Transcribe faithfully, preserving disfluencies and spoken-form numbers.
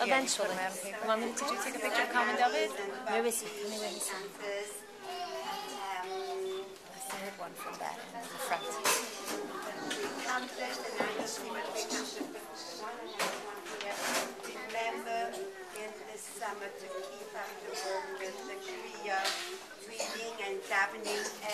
Eventually. You want me to take a picture of Common David? Where is he? Tell me where he's from. The third one from that end, in the front. Remember in the summer to keep up the work with the Kriya, reading and davening